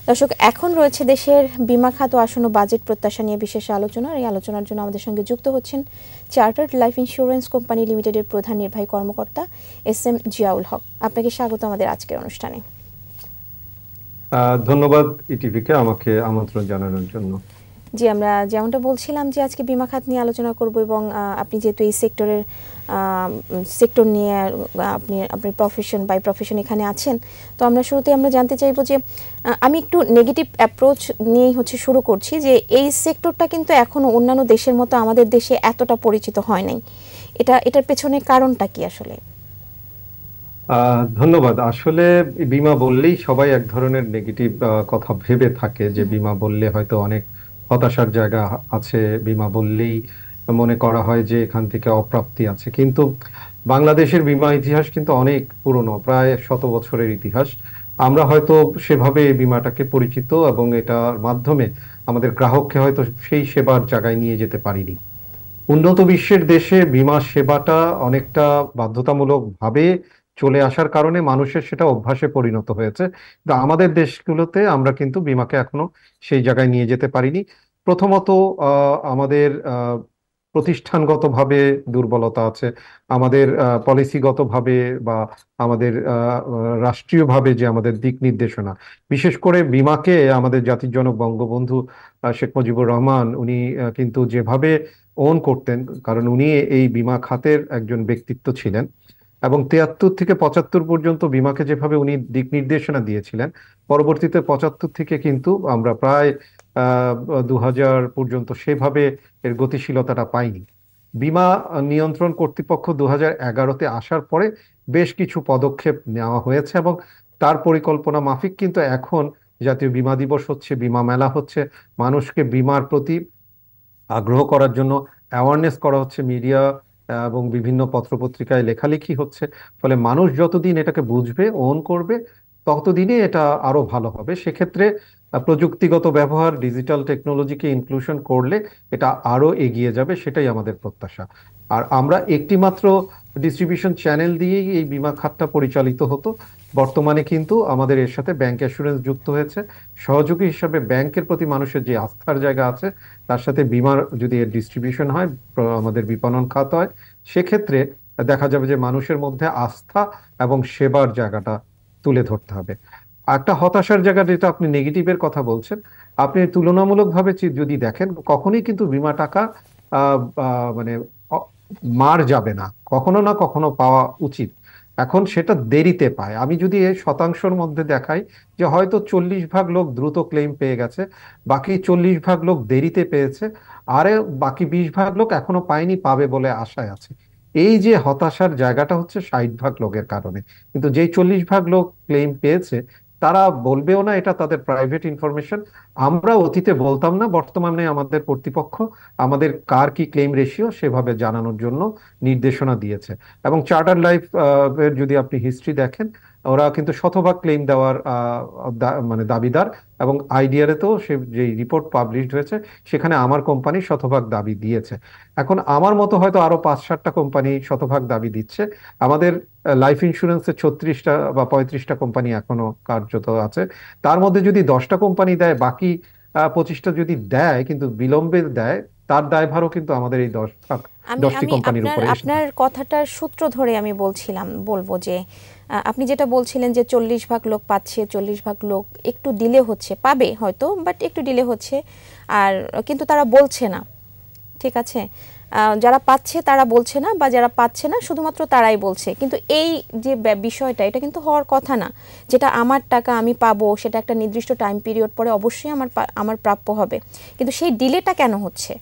দর্শক, এখন রয়েছে দেশের বীমা খাত ও আসন্ন বাজেট প্রত্যাশা নিয়ে বিশেষ আলোচনা। এই আলোচনার জন্য আমাদের সঙ্গে যুক্ত হচ্ছেন চার্টার্ড লাইফ ইন্স্যুরেন্স কোম্পানি লিমিটেডের প্রধান নির্বাহী কর্মকর্তা এস এম জিয়াউল হক। আপনাকে স্বাগত আমাদের আজকের অনুষ্ঠানে। ধন্যবাদ ইটিভিকে আমাকে আমন্ত্রণ জানানোর জন্য। জি, আমরা যেমনটা বলছিলাম যে আজকে বীমা খাত নিয়ে আলোচনা করব, এবং আপনি যেহেতু এই সেক্টর নিয়ে আপনি প্রফেশন এখানে আছেন, তো আমরা জানতে চাইবো যে আমি একটু নেগেটিভ অ্যাপ্রোচ নিয়েই শুরু করছি, যে এই সেক্টরটা কিন্তু এখনো অন্যান্য দেশের মতো আমাদের দেশে এতটা পরিচিত হয় নাই। এটার পেছনে কারণটা কি আসলে? ধন্যবাদ। আসলে বীমা বললেই সবাই এক ধরনের নেগেটিভ কথা ভেবে থাকে, যে বীমা বললে হয়তো অনেক হতাশার জায়গা আছে, বীমা বললেই মনে করা হয় যে এখান থেকে অপ্রাপ্তি আছে। কিন্তু বাংলাদেশের বীমা ইতিহাস কিন্তু অনেক পুরনো, প্রায় 100 বছরের ইতিহাস। আমরা হয়তো সেভাবে এই বীমাটাকে পরিচিত এবং এটার মাধ্যমে আমাদের গ্রাহককে হয়তো সেই সেবার জায়গায় নিয়ে যেতে পারিনি। উন্নত বিশ্বের দেশে বীমা সেবাটা অনেকটা বাধ্যতামূলক ভাবে চলে আসার কারণে মানুষের সেটা অভ্যাসে পরিণত হয়েছে, কিন্তু আমাদের দেশগুলোতে আমরা কিন্তু বীমাকে এখনো সেই জায়গায় নিয়ে যেতে পারিনি। প্রথমত আমাদের প্রতিষ্ঠানগতভাবে দুর্বলতা আছে, আমাদের পলিসিগতভাবে বা আমাদের রাষ্ট্রীয়ভাবে যে আমাদের দিক নির্দেশনা, বিশেষ করে বীমাকে আমাদের জাতির জনক বঙ্গবন্ধু শেখ মুজিবুর রহমান উনি কিন্তু যেভাবে ওন করতেন, কারণ উনি এই বীমা খাতের একজন ব্যক্তিত্ব ছিলেন, এবং 73 থেকে 75 পর্যন্ত বীমাকে যেভাবে উনি দিক নির্দেশনা দিয়েছিলেন, পরবর্তীতে 75 থেকে কিন্তু আমরা প্রায় 2000 পর্যন্ত সেভাবে এর গতিশীলতাটা পাইনি। বীমা নিয়ন্ত্রণ কর্তৃপক্ষ 2011-তে আসার পরে বেশ কিছু পদক্ষেপ নেওয়া হয়েছে, এবং তার পরিকল্পনা মাফিক কিন্তু এখন জাতীয় বীমা দিবস হচ্ছে, বীমা মেলা হচ্ছে, মানুষকে বীমার প্রতি আগ্রহ করার জন্য অ্যাওয়ারনেস করা হচ্ছে, মিডিয়া এবং বিভিন্ন পত্রপত্রিকায় লেখালেখি হচ্ছে। ফলে মানুষ যতদিন এটাকে বুঝবে, ওন করবে, ততদিনই এটা আরো ভালো হবে। সেক্ষেত্রে প্রযুক্তিগত ব্যবহার, ডিজিটাল টেকনোলজিকে ইনক্লুশন করলে এটা আরো এগিয়ে যাবে, সেটাই আমাদের প্রত্যাশা। আর আমরা একটি মাত্র ডিস্ট্রিবিউশন চ্যানেল দিয়েই এই বীমা খাতটা পরিচালিত হতো, বর্তমানে কিন্তু আমাদের এর সাথে ব্যাংক অ্যাসুরেন্স যুক্ত হয়েছে। সহযোগী হিসাবে ব্যাংকের প্রতি মানুষের যে আস্থার জায়গা আছে, তার সাথে বীমার যদি এর ডিস্ট্রিবিউশন হয়, আমাদের বিপণন খাত হয়, সেক্ষেত্রে দেখা যাবে যে মানুষের মধ্যে আস্থা এবং সেবার জায়গাটা তুলে ধরতে হবে। একটা হতাশার জায়গা, যেটা আপনি নেগেটিভের কথা বলছেন, আপনি তুলনামূলকভাবে যদি দেখেন, কখনোই কিন্তু বীমা টাকা মানে অ- মার যাবে না, কখনো না কখনো পাওয়া উচিত। এখন সেটা দেরিতে পায়। আমি যদি এই শতাংশের মধ্যে দেখাই, যে হয়তো 40 ভাগ লোক দ্রুত ক্লেম পেয়ে গেছে, বাকি 40 ভাগ লোক দেরিতে পেয়েছে, আরে বাকি 20 ভাগ লোক এখনো পায়নি, পাবে বলে আশায় আছে। এই যে হতাশার জায়গাটা হচ্ছে 60 ভাগ লোকের কারণে। কিন্তু যেই 40 ভাগ লোক ক্লেম পেয়েছে, তারা বলবেও না এটা তাদের প্রাইভেট ইনফরমেশন। আমরা অতীতে বলতাম না, বর্তমানে আমাদের কর্তৃপক্ষ আমাদের কার কি ক্লেম রেশিও সেভাবে জানানোর জন্য নির্দেশনা দিয়েছে। এবং চার্টার লাইফ এর যদি আপনি হিস্ট্রি দেখেন, ওরা কিন্তু শতভাগ ক্লেম দেওয়ার মানে দাবিদার, এবং আইডিআরএতেও সে যে রিপোর্ট পাবলিশড হয়েছে, সেখানে আমার কোম্পানি শতভাগ দাবি দিয়েছে। এখন আমার মতো হয়তো আরো 5-7টা কোম্পানি শতভাগ দাবি দিচ্ছে। আমাদের লাইফ ইন্স্যুরেন্সের 36টা বা 35টা কোম্পানি এখনো কার্যত আছে। তার মধ্যে যদি 10টা কোম্পানি দেয়, বাকি 25টা যদি দেয় কিন্তু বিলম্বে দেয়, তার দায়ভারও কিন্তু আমাদের এই আমি 10টি আমি কোম্পানির আপনার উপরে এসে আপনার থাকে। কথাটার সূত্র ধরে আমি বলবো যে আপনি যেটা বলছিলেন যে 40 ভাগ লোক পাচ্ছে, 40 ভাগ লোক একটু ডিলে হচ্ছে, পাবে হয়তো, বাট একটু ডিলে হচ্ছে, আর কিন্তু তারা বলছে না। ঠিক আছে, যারা পাচ্ছে তারা বলছে না, বা যারা পাচ্ছে না শুধুমাত্র তারাই বলছে। কিন্তু এই যে বিষয়টা, এটা কিন্তু হওয়ার কথা না। যেটা আমার টাকা আমি পাবো, সেটা একটা নির্দিষ্ট টাইম পিরিয়ড পরে অবশ্যই আমার প্রাপ্য হবে, কিন্তু সেই ডিলেটা কেন হচ্ছে?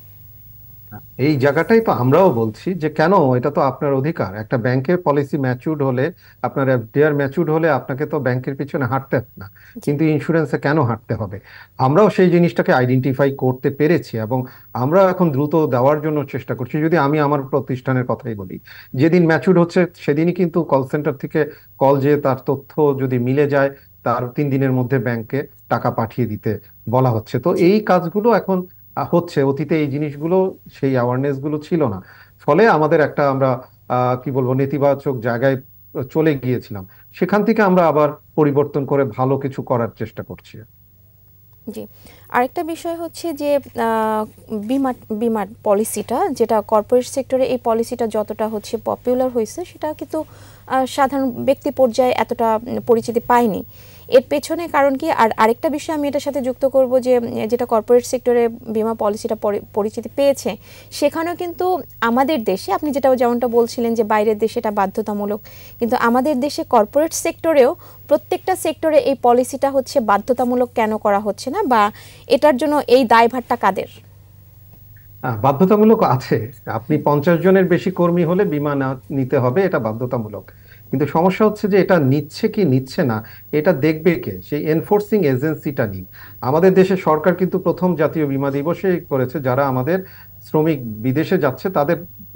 এই জায়গাটাই তো আমরাও বলছি, যে কেন, এটা তো আপনার অধিকার। একটা ব্যাংকের পলিসি ম্যাচিউরড হলে, আপনার এফডিআর ম্যাচিউরড হলে আপনাকে তো ব্যাংকের পিছনে হাঁটতে হবে না, জি। কিন্তু ইন্স্যুরেন্সে কেন হাঁটতে হবে? আমরাও সেই জিনিসটাকে আইডেন্টিফাই করতে পেরেছি, এবং আমরা এখন দ্রুত দেওয়ার জন্য চেষ্টা করছি। যদি আমি আমার প্রতিষ্ঠানের কথাই বলি, যেদিন ম্যাচিউরড হচ্ছে সেদিনই কিন্তু কল সেন্টার থেকে কল, যে তার তথ্য যদি মিলে যায়, তার 3 দিনের মধ্যে ব্যাংকে টাকা পাঠিয়ে দিতে বলা হচ্ছে। তো জি। এই কাজগুলো এখন হচ্ছে। অতীতে এই জিনিসগুলো, সেই অ্যাওয়ারনেস গুলো ছিল না। ফলে আমাদের একটা, আমরা কি বলবো, নেতিবাচক জায়গায় চলে গিয়েছিলাম। সেখান থেকে আমরা আবার পরিবর্তন করে ভালো কিছু করার চেষ্টা করছি। জি, আরেকটা বিষয় হচ্ছে যে আহ, বিমা বিমার পলিসিটা, যেটা কর্পোরেট সেক্টরে এই পলিসিটা যতটা হচ্ছে পপুলার হয়েছে, সেটা কিন্তু সাধারণ ব্যক্তি পর্যায়ে এতটা পরিচিতি পায়নি। এর পেছনে কারণ কি? আর আরেকটা বিষয় আমি এটার সাথে যুক্ত করব যে যেটা কর্পোরেট সেক্টরে বিমা পলিসিটা পরিচিতি পেয়েছে, সেখানেও কিন্তু আমাদের দেশে আপনি যেমনটা বলছিলেন যে বাইরের দেশে এটা বাধ্যতামূলক, কিন্তু আমাদের দেশে কর্পোরেট সেক্টরেও প্রত্যেকটা সেক্টরে এই পলিসিটা হচ্ছে বাধ্যতামূলক কেন করা হচ্ছে না, বা এটার জন্য এই দায়ভারটা কাদের? বাধ্যতামূলক আছে। আপনি 50 জনের বেশি কর্মী হলে বীমা নিতে হবে, এটা বাধ্যতামূলক। কিন্তু সমস্যা হচ্ছে যে এটা নিচ্ছে কি নিচ্ছে না, এটা দেখবে কে? সেই এনফোর্সিং এজেন্সিটা নেই। আমাদের দেশে সরকার কিন্তু প্রথম জাতীয় বীমা দিবসে করেছে, যারা আমাদের শ্রমিক বিদেশে যাচ্ছে তাদের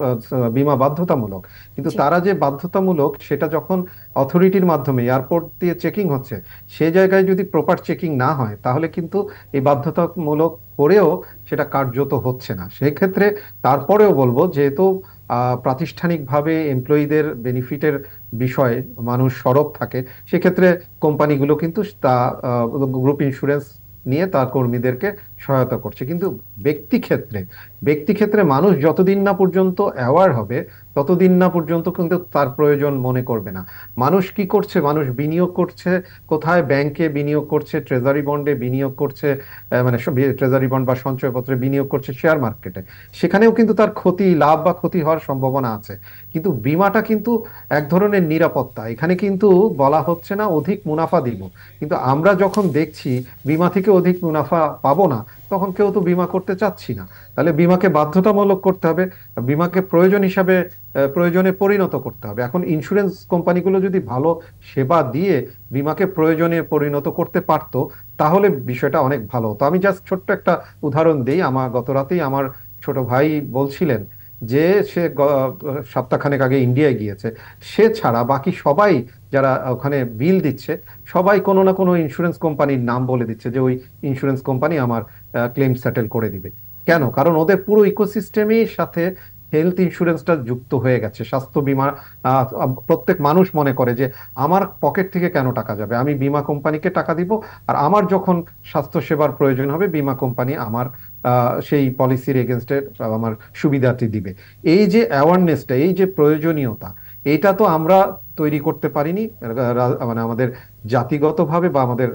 বীমা বাধ্যতামূলক। কিন্তু জি, তারা যে বাধ্যতামূলক, সেটা যখন অথরিটির মাধ্যমে এয়ারপোর্ট দিয়ে চেকিং হচ্ছে, সে জায়গায় যদি প্রপার চেকিং না হয়, তাহলে কিন্তু এই বাধ্যতামূলক করেও সেটা কার্যত হচ্ছে না। সেক্ষেত্রে তারপরেও বলবো, যেহেতু প্রাতিষ্ঠানিকভাবে এমপ্লয়ীদের বেনিফিটের বিষয়ে মানুষ সরব থাকে, সেক্ষেত্রে কোম্পানিগুলো কিন্তু তা গ্রুপ ইন্স্যুরেন্স নিয়ে তার কর্মীদেরকে সহায়তা করছে। কিন্তু ব্যক্তি ক্ষেত্রে ব্যক্তি ক্ষেত্রে মানুষ যতদিন না পর্যন্ত অ্যাওয়ার হবে, ততদিন না পর্যন্ত কিন্তু তার প্রয়োজন মনে করবে না। মানুষ কি করছে? মানুষ বিনিয়োগ করছে কোথায়? ব্যাংকে বিনিয়োগ করছে, ট্রেজারি বন্ডে বিনিয়োগ করছে, মানে ট্রেজারি বন্ড বা সঞ্চয়পত্রে বিনিয়োগ করছে, শেয়ার মার্কেটে। সেখানেও কিন্তু তার ক্ষতি, লাভ বা ক্ষতি হওয়ার সম্ভাবনা আছে। কিন্তু বীমাটা কিন্তু এক ধরনের নিরাপত্তা। এখানে কিন্তু বলা হচ্ছে না অধিক মুনাফা দিব, কিন্তু আমরা যখন দেখছি বীমা থেকে অধিক মুনাফা পাবো না, তখন কেউ তো বীমা করতে চাচ্ছি না। তাহলে বীমাকে বাধ্যতামূলক করতে হবে, বীমাকে প্রয়োজন হিসাবে প্রয়োজনে পরিণত করতে হবে। এখন ইন্স্যুরেন্স কোম্পানিগুলো যদি ভালো সেবা দিয়ে বীমাকে প্রয়োজনে পরিণত করতে পারতো, তাহলে বিষয়টা অনেক ভালো হতো। আমি জাস্ট ছোট্ট একটা উদাহরণ দিই। আমার গত রাতেই আমার ছোট ভাই বলছিলেন যে সে সপ্তাহখানেক আগে ইন্ডিয়ায় গিয়েছে। সে ছাড়া বাকি সবাই যারা ওখানে বিল দিচ্ছে, সবাই কোনো না কোনো ইন্স্যুরেন্স কোম্পানির নাম বলে দিচ্ছে যে ওই ইন্স্যুরেন্স কোম্পানি আমার ক্লেম সেটেল করে দিবে। কেন? কারণ ওদের পুরো ইকোসিস্টেমের সাথে হেলথ ইন্স্যুরেন্সটা যুক্ত হয়ে গেছে, স্বাস্থ্য বীমা। প্রত্যেক মানুষ মনে করে যে আমার পকেট থেকে কেন টাকা যাবে, আমি বীমা কোম্পানিকে টাকা দিব, আর আমার যখন স্বাস্থ্য সেবার প্রয়োজন হবে, বীমা কোম্পানি আমার সেই পলিসির এগেনস্টে আমার সুবিধাটি দিবে। এই যে অ্যাওয়ারনেসটা, এই যে প্রয়োজনীয়তা, এইটা তো আমরা তৈরি করতে পারিনি, মানে আমাদের জাতিগতভাবে বা আমাদের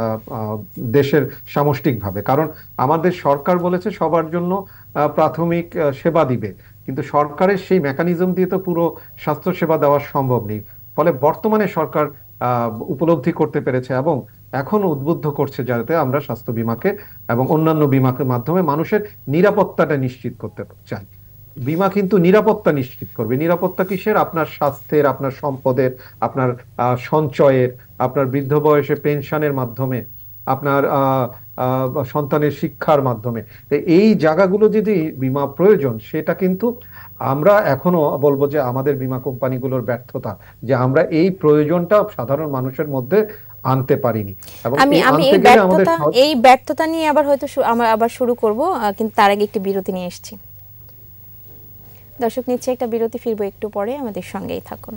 দেশের সামষ্টিকভাবে। কারণ আমাদের সরকার বলেছে সবার জন্য প্রাথমিক সেবা দিবে, কিন্তু সরকারের সেই মেকানিজম দিয়ে তো পুরো স্বাস্থ্য সেবা দেওয়া সম্ভব নেই। ফলে বর্তমানে সরকার উপলব্ধি করতে পেরেছে এবং এখন উদ্বুদ্ধ করছে, যাতে আমরা স্বাস্থ্য বীমাকে এবং অন্যান্য বীমাকে মাধ্যমে মানুষের নিরাপত্তাটা নিশ্চিত করতে চাই। বীমা কিন্তু নিরাপত্তা নিশ্চিত করবে। নিরাপত্তা কিসের? আপনার স্বাস্থ্যের, আপনার সম্পদের, আপনার সঞ্চয়ের, আপনার বৃদ্ধ বয়সে পেনশনের মাধ্যমে, আপনার সন্তানের শিক্ষার মাধ্যমে। তো এই জায়গাগুলো যদি বীমা প্রয়োজন, সেটা কিন্তু আমরা এখনো বলবো যে আমাদের বীমা কোম্পানিগুলোর ব্যর্থতা, যে আমরা এই প্রয়োজনটা সাধারণ মানুষের মধ্যে আনতে পারিনি। এবং আমি এই আমি আনতে এই গেলে আমাদের ব্যর্থতা এই ব্যর্থতা নিয়ে আবার হয়তো আমরা আবার শুরু করব, কিন্তু তার আগে একটি বিরতি নিয়ে এসেছি। দর্শক, নিচ্ছে একটা বিরতি, ফিরবো একটু পরে, আমাদের সঙ্গেই থাকুন।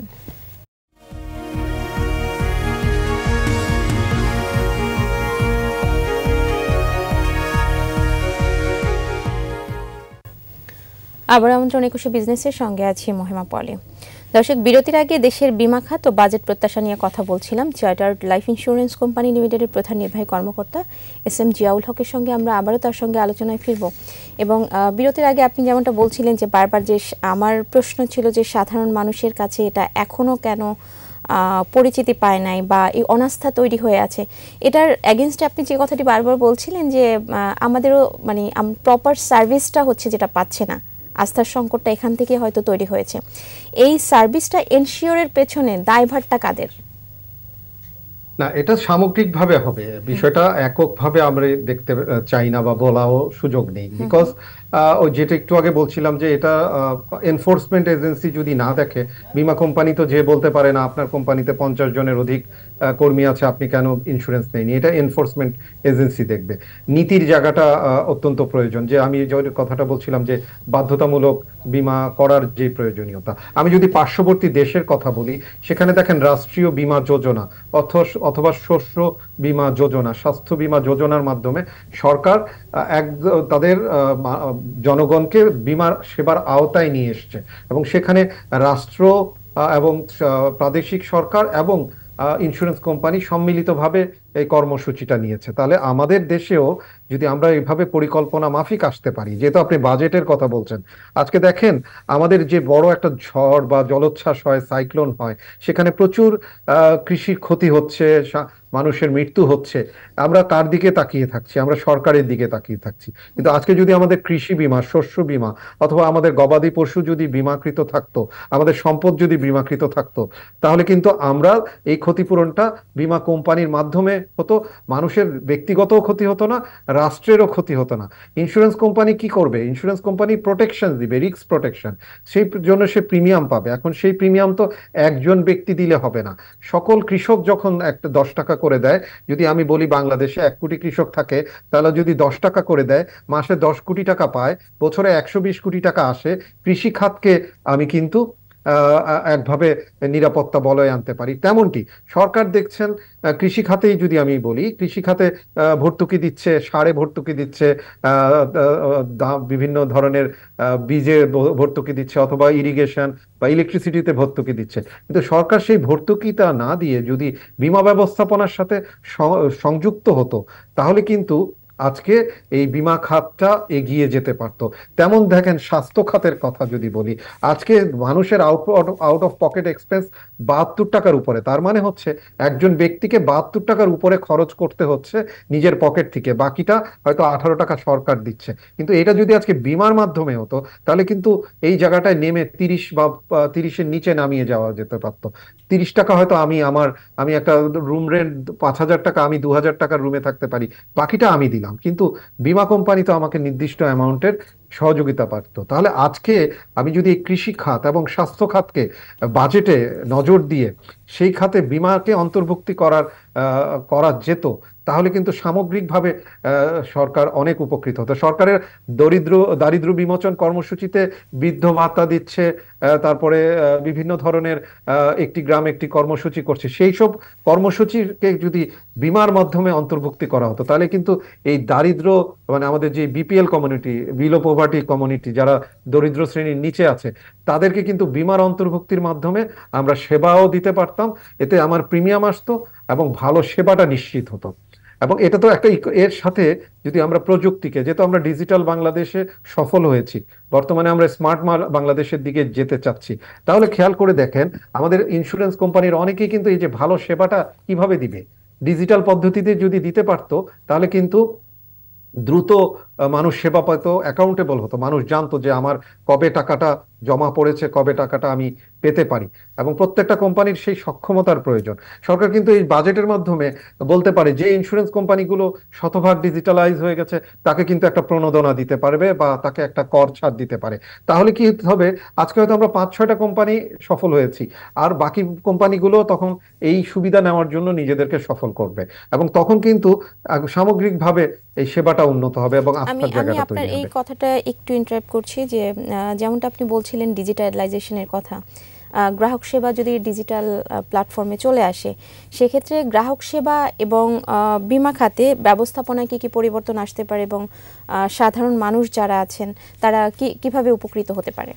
আবার আমন্ত্রণ 21 বিজনেসের সঙ্গে আছি মহিমা পলি। দর্শক, বিরতির আগে দেশের বীমা খাত ও বাজেট প্রত্যাশা নিয়ে কথা বলছিলাম চার্টার্ড লাইফ ইন্স্যুরেন্স কোম্পানি লিমিটেডের প্রধান নির্বাহী কর্মকর্তা এস.এম. জিয়াউল হকের সঙ্গে। আমরা আবারও তার সঙ্গে আলোচনায় ফিরব। এবং বিরতির আগে আপনি যেমনটা বলছিলেন যে বারবার যে আমার প্রশ্ন ছিল যে সাধারণ মানুষের কাছে এটা এখনো কেন পরিচিতি পায় নাই বা এই অনাস্থা তৈরি হয়ে আছে, এটার এগেনস্টে আপনি যে কথাটি বারবার বলছিলেন যে আমাদেরও মানে প্রপার সার্ভিসটা হচ্ছে যেটা পাচ্ছে না, আস্থার সংকটটা এখান থেকে হয়তো তৈরি হয়েছে। এই সার্ভিসটা এনশিওরের পেছনে দায়ভারটা কাদের? না, এটা সামগ্রিকভাবে হবে। বিষয়টা এককভাবে আমরা দেখতে চাই না বা বলাও সুযোগ নেই। Hmm, because hmm. ওই যেটা একটু আগে বলছিলাম যে এটা এনফোর্সমেন্ট এজেন্সি যদি না দেখে, বীমা কোম্পানি তো যে বলতে পারে না আপনার কোম্পানিতে 50 জনের অধিক কর্মী আছে, আপনি কেন ইন্স্যুরেন্স নেয়নি। এটা এনফোর্সমেন্ট এজেন্সি দেখবে। নীতির জায়গাটা অত্যন্ত প্রয়োজন। যে আমি যে কথাটা বলছিলাম যে বাধ্যতামূলক বীমা করার যে প্রয়োজনীয়তা, আমি যদি পার্শ্ববর্তী দেশের কথা বলি, সেখানে দেখেন রাষ্ট্রীয় বীমা যোজনা অথবা শস্য বীমা যোজনা, স্বাস্থ্য বীমা যোজনার মাধ্যমে সরকার এক তাদের জনগণকে বীমার সেবার আওতায় নিয়ে এসছে, এবং সেখানে রাষ্ট্র এবং প্রাদেশিক সরকার এবং ইন্স্যুরেন্স কোম্পানি সম্মিলিতভাবে এই কর্মসূচিটা নিয়েছে। তাহলে আমাদের দেশেও যদি আমরা এইভাবে পরিকল্পনা মাফিক আসতে পারি, যেহেতু আপনি বাজেটের কথা বলছেন, আজকে দেখেন আমাদের যে বড় একটা ঝড় বা জলোচ্ছ্বাস হয়, সাইক্লোন হয়, সেখানে প্রচুর কৃষির ক্ষতি হচ্ছে, মানুষের মৃত্যু হচ্ছে, আমরা কার দিকে তাকিয়ে থাকছি? আমরা সরকারের দিকে তাকিয়ে থাকছি। কিন্তু আজকে যদি আমাদের কৃষি বীমা, শস্য বীমা অথবা আমাদের গবাদি পশু যদি বীমাকৃত থাকতো, আমাদের সম্পদ যদি বীমাকৃত থাকতো, তাহলে কিন্তু আমরা এই ক্ষতিপূরণটা বীমা কোম্পানির মাধ্যমে হতো, মানুষের ব্যক্তিগত ক্ষতি হতো না, রাষ্ট্রেরও ক্ষতি হতো না। ইন্স্যুরেন্স কোম্পানি কি করবে? ইন্স্যুরেন্স কোম্পানি প্রোটেকশন দিবে, রিস্ক প্রোটেকশন, সেই জন্য সে প্রিমিয়াম পাবে। এখন সেই প্রিমিয়াম তো একজন ব্যক্তি দিলে হবে না, সকল কৃষক যখন একটা 10 টাকা করে দেয়, যদি আমি বলি বাংলাদেশে 1 কোটি কৃষক থাকে, তাহলে যদি 10 টাকা করে দেয়, মাসে 10 কোটি টাকা পায়, বছরে 120 কোটি টাকা আসে, কৃষি খাতকে আমি কিন্তু একভাবে নিরাপত্তা বলয় আনতে পারি। তেমনটি সরকার দেখছেন কৃষি খাতেই যদি আমি বলি, কৃষি খাতে ভর্তুকি দিচ্ছে, সারে ভর্তুকি দিচ্ছে, বিভিন্ন ধরনের বীজে ভর্তুকি দিচ্ছে, অথবা ইরিগেশন বা ইলেকট্রিসিটিতে ভর্তুকি দিচ্ছে। কিন্তু সরকার সেই ভর্তুকিটা না দিয়ে যদি বীমা ব্যবস্থাপনার সাথে সংযুক্ত হতো, তাহলে কিন্তু আজকে এই বীমা খাতটা এগিয়ে যেতে পারতো। তেমন দেখেন স্বাস্থ্য খাতের কথা যদি বলি, আজকে মানুষের আউট অফ পকেট এক্সপেন্স 72 টাকার উপরে। তার মানে হচ্ছে একজন ব্যক্তিকে 72 টাকার উপরে খরচ করতে হচ্ছে নিজের পকেট থেকে, বাকিটা হয়তো 18 টাকা সরকার দিচ্ছে। কিন্তু এটা যদি আজকে বীমার মাধ্যমে হতো, তাহলে কিন্তু এই জায়গাটায় নেমে 30 বা 30-এর নিচে নামিয়ে যাওয়া যেতে পারতো। 30 টাকা হয়তো আমি একটা রুম রেন্ট 5,000 টাকা, আমি 2,000 টাকার রুমে থাকতে পারি, বাকিটা আমি দিলাম, কিন্তু বীমা কোম্পানি তো আমাকে নির্দিষ্ট অ্যামাউন্টের সহযোগিতা পারতো। তাহলে আজকে আমি যদি এই কৃষি খাত এবং স্বাস্থ্য খাতকে বাজেটে নজর দিয়ে সেই খাতে বীমাকে অন্তর্ভুক্তি করা যেত, তাহলে কিন্তু সামগ্রিকভাবে সরকার অনেক উপকৃত হতো। সরকারের দারিদ্র্য বিমোচন কর্মসূচিতে বৃদ্ধ ভাতা দিচ্ছে, তারপরে বিভিন্ন ধরনের একটি গ্রাম একটি কর্মসূচি করছে। সেই সব কর্মসূচিকে যদি বীমার মাধ্যমে অন্তর্ভুক্তি করা হতো, তাহলে কিন্তু এই দারিদ্র, মানে আমাদের যে BPL community, below poverty community, যারা দরিদ্র শ্রেণীর নিচে আছে, তাদেরকে কিন্তু বীমার অন্তর্ভুক্তির মাধ্যমে আমরা সেবাও দিতে পারতাম। এতে আমার প্রিমিয়াম আসতো এবং ভালো সেবাটা নিশ্চিত হতো। এবং এটা তো একটা এর সাথে যদি আমরা প্রযুক্তিকে, যেহেতু আমরা ডিজিটাল বাংলাদেশে সফল হয়েছি, বর্তমানে আমরা স্মার্ট বাংলাদেশের দিকে যেতে চাচ্ছি, তাহলে খেয়াল করে দেখেন আমাদের ইন্স্যুরেন্স কোম্পানির অনেকেই কিন্তু এই যে ভালো সেবাটা কিভাবে দিবে, ডিজিটাল পদ্ধতিতে যদি দিতে পারতো, তাহলে কিন্তু দ্রুত মানুষ সেবা পেতো, অ্যাকাউন্টেবল হতো, মানুষ জানতো যে আমার কবে টাকাটা জমা পড়েছে, কবে টাকাটা আমি পেতে পারি। এবং প্রত্যেকটা কোম্পানির সেই সক্ষমতার প্রয়োজন। সরকার কিন্তু এই বাজেটের মাধ্যমে বলতে পারে যে ইন্স্যুরেন্স কোম্পানিগুলো শতভাগ ডিজিটালাইজ হয়ে গেছে, তাকে কিন্তু একটা প্রণোদনা দিতে পারবে বা তাকে একটা কর ছাড় দিতে পারে। তাহলে কি হবে, আজকে হয়তো আমরা 5-6টা কোম্পানি সফল হয়েছি, আর বাকি কোম্পানিগুলো তখন এই সুবিধা নেওয়ার জন্য নিজেদেরকে সফল করবে, এবং তখন কিন্তু সামগ্রিকভাবে এই সেবাটা উন্নত হবে এবং আমি আস্থার আমি জায়গাটা আপনার তৈরি এই হবে। কথাটা একটু ইন্টারাপ্ট করছি যে যেমনটা আপনি বলছিলেন ডিজিটালাইজেশনের কথা, গ্রাহক সেবা যদি ডিজিটাল প্ল্যাটফর্মে চলে আসে, সেক্ষেত্রে গ্রাহক সেবা এবং বীমা খাতে ব্যবস্থাপনায় কি কি পরিবর্তন আসতে পারে, এবং সাধারণ মানুষ যারা আছেন তারা কিভাবে উপকৃত হতে পারে?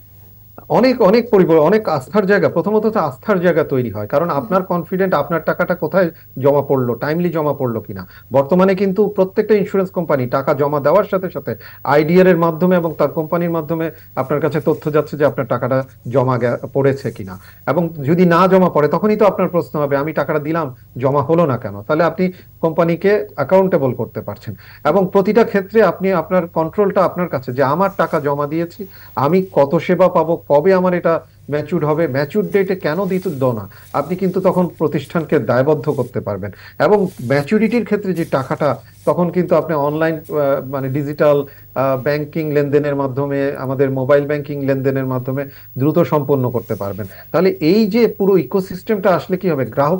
অনেক অনেক অনেক আস্থার জায়গা, প্রথমত তো আস্থার জায়গা তৈরি হয়, কারণ আপনার কনফিডেন্ট আপনার টাকাটা কোথায় জমা পড়লো, টাইমলি জমা পড়লো কিনা। বর্তমানে কিন্তু প্রত্যেকটা ইন্স্যুরেন্স কোম্পানি টাকা জমা দেওয়ার সাথে সাথে আইডিআর এর মাধ্যমে এবং তার কোম্পানির মাধ্যমে আপনার কাছে তথ্য যাচ্ছে যে আপনার টাকাটা পড়েছে কিনা। এবং যদি না জমা পড়ে, তখনই তো আপনার প্রশ্ন হবে আমি টাকাটা দিলাম, জমা হলো না কেন। তাহলে আপনি কোম্পানিকে অ্যাকাউন্টেবল করতে পারছেন, এবং প্রতিটা ক্ষেত্রে আপনি আপনার কন্ট্রোলটা আপনার কাছে, যে আমার টাকা জমা দিয়েছি, আমি কত সেবা পাবো, কবে আমার এটা ম্যাচুর হবে, ম্যাচুর ডেটে কেন দিতে দাও না, আপনি কিন্তু তখন প্রতিষ্ঠানকে দায়বদ্ধ করতে পারবেন। এবং ম্যাচুরিটির ক্ষেত্রে যে টাকাটা, তখন কিন্তু আপনি অনলাইন মানে ডিজিটাল ব্যাংকিং লেনদেনের মাধ্যমে, আমাদের মোবাইল ব্যাংকিং লেনদেনের মাধ্যমে দ্রুত সম্পন্ন করতে পারবেন। তাহলে এই যে পুরো ইকোসিস্টেমটা আসলে কি হবে, গ্রাহকের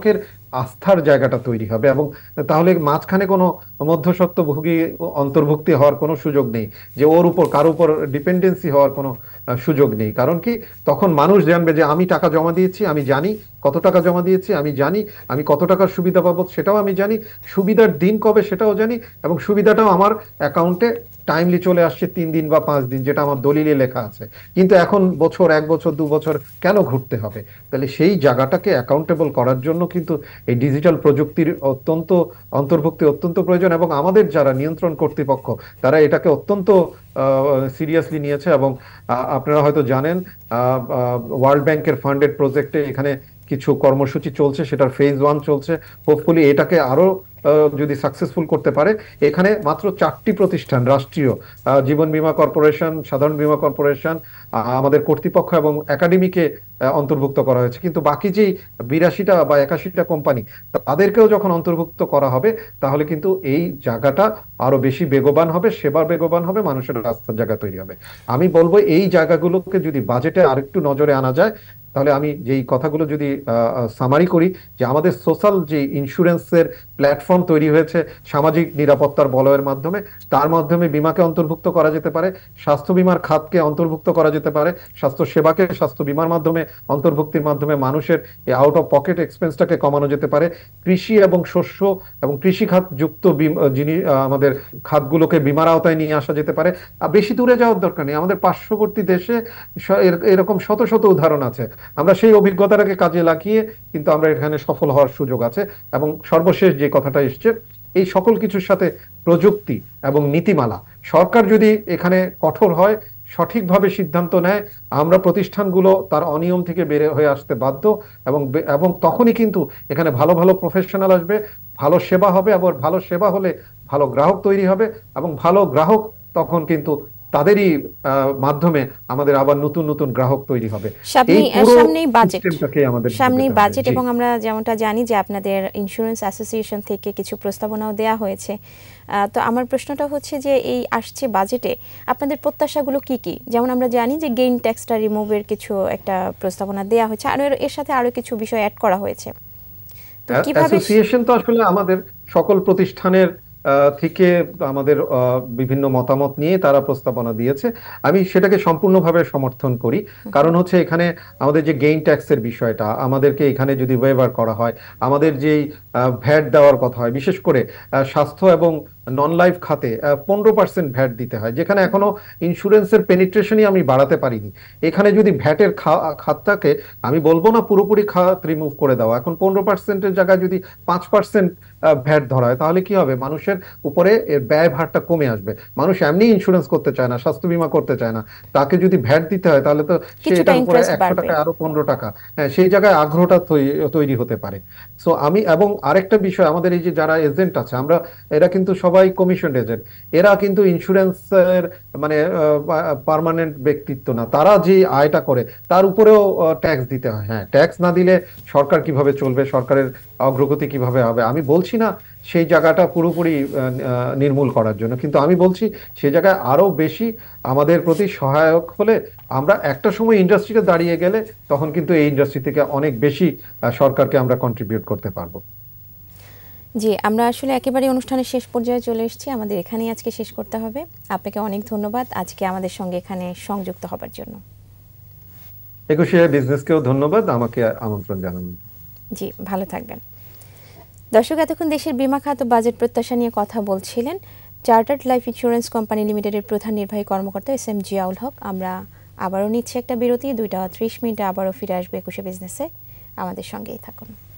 আস্থার জায়গাটা তৈরি হবে। এবং তাহলে মাঝখানে কোনো মধ্যস্বত্বভোগী অন্তর্ভুক্তি হওয়ার কোনো সুযোগ নেই, যে ওর উপর কারো উপর ডিপেন্ডেন্সি হওয়ার কোনো সুযোগ নেই। কারণ কি, তখন মানুষ জানবে যে আমি টাকা জমা দিয়েছি, আমি জানি কত টাকা জমা দিয়েছি, আমি জানি আমি কত টাকার সুবিধা পাবো সেটাও আমি জানি, সুবিধার দিন কবে সেটাও জানি, এবং সুবিধাটাও আমার অ্যাকাউন্টে টাইমলি চলে আসছে 3 দিন বা 5 দিন, যেটা আমার দলিলে লেখা আছে। কিন্তু এখন বছর, 1 বছর, 2 বছর কেন ঘুরতে হবে? তাহলে সেই জায়গাটাকে অ্যাকাউন্টেবল করার জন্য কিন্তু এই ডিজিটাল প্রযুক্তির অন্তর্ভুক্তি অত্যন্ত প্রয়োজন। এবং আমাদের যারা নিয়ন্ত্রণ কর্তৃপক্ষ, তারা এটাকে অত্যন্ত সিরিয়াসলি নিয়েছে। এবং আপনারা হয়তো জানেন, ওয়ার্ল্ড ব্যাংকের ফান্ডেড প্রজেক্টে এখানে কিছু কর্মসূচি চলছে, সেটার ফেজ 1 চলছে। হোপফুলি এটাকে আরো যদি সাকসেসফুল করতে পারে, এখানে মাত্র 4টি প্রতিষ্ঠান, রাষ্ট্রীয় জীবন বীমা কর্পোরেশন, সাধারণ বীমা কর্পোরেশন, আমাদের কর্তৃপক্ষ এবং একাডেমিকে অন্তর্ভুক্ত করা হয়েছে। কিন্তু বাকি যেই 82টা বা 81টা কোম্পানি, তাদেরকেও যখন অন্তর্ভুক্ত করা হবে, তাহলে কিন্তু এই জায়গাটা আরো বেশি বেগবান হবে, সেবা বেগবান হবে, মানুষের রাস্তার জায়গা তৈরি হবে। আমি বলবো এই জায়গাগুলোকে যদি বাজেটে আরেকটু নজরে আনা যায়, তাহলে আমি যেই কথাগুলো যদি সামারি করি, যে আমাদের সোশ্যাল যে ইন্স্যুরেন্সের প্ল্যাটফর্ম তৈরি হয়েছে সামাজিক নিরাপত্তার বলয়ের মাধ্যমে, তার মাধ্যমে বীমাকে অন্তর্ভুক্ত করা যেতে পারে, স্বাস্থ্য বীমার খাতকে অন্তর্ভুক্ত করা যেতে পারে, স্বাস্থ্য সেবাকে স্বাস্থ্য বীমার মাধ্যমে অন্তর্ভুক্তির মাধ্যমে মানুষের এই আউট অফ পকেট এক্সপেন্সটাকে কমানো যেতে পারে, কৃষি এবং শস্য এবং কৃষি খাত যুক্ত যিনি আমাদের খাতগুলোকে বীমার আওতায় নিয়ে আসা যেতে পারে। বেশি দূরে যাওয়ার দরকার নেই, আমাদের পার্শ্ববর্তী দেশে এরকম শত শত উদাহরণ আছে। আমরা সেই অভিজ্ঞতাটাকে কাজে লাগিয়ে কিন্তু আমরা এখানে সফল হওয়ার সুযোগ আছে। এবং সর্বশেষ যে কথাটা এসছে, এই সকল কিছুর সাথে প্রযুক্তি এবং নীতিমালা, সরকার যদি এখানে কঠোর হয়, সঠিকভাবে সিদ্ধান্ত নেয়, আমরা প্রতিষ্ঠানগুলো তার অনিয়ম থেকে বের হয়ে আসতে বাধ্য। এবং তখনই কিন্তু এখানে ভালো ভালো প্রফেশনাল আসবে, ভালো সেবা হবে। আবার ভালো সেবা হলে ভালো গ্রাহক তৈরি হবে, এবং ভালো গ্রাহক তখন কিন্তু তাদেরই মাধ্যমে আমাদের আবার নতুন নতুন গ্রাহক তৈরি হবে। এই পুরো সামনেই বাজেট, সিস্টেমটাকে আমাদের সামনেই যেতে হবে। বাজেট, জি। এবং আমরা যেমনটা জানি যে আপনাদের ইন্স্যুরেন্স অ্যাসোসিয়েশন থেকে কিছু প্রস্তাবনাও দেয়া হয়েছে। তো আমার প্রশ্নটা হচ্ছে যে এই আসছে বাজেটে আপনাদের প্রত্যাশাগুলো কি কি? যেমন আমরা জানি যে গেইন ট্যাক্সটা রিমুভের কিছু একটা প্রস্তাবনা দেয়া হয়েছে, আর এর সাথে আরো কিছু বিষয় অ্যাড করা হয়েছে। তো কিভাবে অ্যাসোসিয়েশন তো আসলে আমাদের সকল প্রতিষ্ঠানের থেকে আমাদের বিভিন্ন মতামত নিয়ে তারা প্রস্তাবনা দিয়েছে। আমি সেটাকে সম্পূর্ণভাবে সমর্থন করি। কারণ হচ্ছে এখানে আমাদের যে গেইন ট্যাক্সের বিষয়টা, আমাদেরকে এখানে যদি ওয়েভার করা হয়, আমাদের যেই ভ্যাট দেওয়ার কথা হয়, বিশেষ করে স্বাস্থ্য এবং নন লাইফ খাতে 15% ভ্যাট দিতে হয়, যেখানে এখনো ইন্স্যুরেন্সের পেনিট্রেশনই আমি বাড়াতে পারিনি। এখানে যদি ভ্যাটের খাতটাকে, আমি বলবো না পুরোপুরি খাত রিমুভ করে দেওয়া, এখন 15%-এর জায়গায় যদি 5% ভ্যাট ধরা হয়, তাহলে কি হবে? মানুষের উপরে এর ব্যয় ভারটা কমে আসবে। মানুষ এমনি ইন্স্যুরেন্স করতে চায় না, স্বাস্থ্য বীমা করতে চায় না, তাকে যদি ভ্যাট দিতে হয়, তাহলে তো সে কিছুটা এটার উপরে ইন্টারেস্ট 100 বাড়বে? টাকায় আরো 15 টাকা, হ্যাঁ, সেই জায়গায় আগ্রহটা তৈরি হতে পারে। সো আমি, এবং আরেকটা বিষয়, আমাদের এই যে যারা এজেন্ট আছে, আমরা এরা কিন্তু সবাই কমিশন এজেন্ট, এরা কিন্তু ইন্স্যুরেন্সের মানে পার্মানেন্ট ব্যক্তিত্ব না, তারা যে আয়টা করে তার উপরেও ট্যাক্স দিতে হয়। হ্যাঁ, ট্যাক্স না দিলে সরকার কিভাবে চলবে, সরকারের অগ্রগতি কিভাবে হবে? আমি বলছি না সেই জায়গাটা পুরোপুরি নির্মূল করার জন্য, কিন্তু আমি বলছি সেই জায়গায় আরো বেশি আমাদের প্রতি সহায়ক হলে, আমরা একটা সময় ইন্ডাস্ট্রিতে দাঁড়িয়ে গেলে তখন কিন্তু এই ইন্ডাস্ট্রি থেকে অনেক বেশি সরকারকে আমরা কন্ট্রিবিউট করতে পারবো। জি, আমরা আসলে একেবারে অনুষ্ঠানের শেষ পর্যায়ে চলে এসেছি, আমাদের এখানেই আজকে শেষ করতে হবে। আপনাকে অনেক ধন্যবাদ আজকে আমাদের সঙ্গে এখানে সংযুক্ত হবার জন্য। একুশে বিজনেসকেও ধন্যবাদ আমাকে আমন্ত্রণ জানানোর। জি, ভালো থাকবেন। দর্শক, এতক্ষণ দেশের বীমা খাত ও বাজেট প্রত্যাশা নিয়ে কথা বলছিলেন চার্টার্ড লাইফ ইন্স্যুরেন্স কোম্পানি লিমিটেডের প্রধান নির্বাহী কর্মকর্তা এস এম জিয়াউল হক। আমরা আবারও নিচ্ছি একটা বিরতি, 2টা 30 মিনিটে আবারও ফিরে আসবে একুশে বিজনেসে। আমাদের সঙ্গেই থাকুন।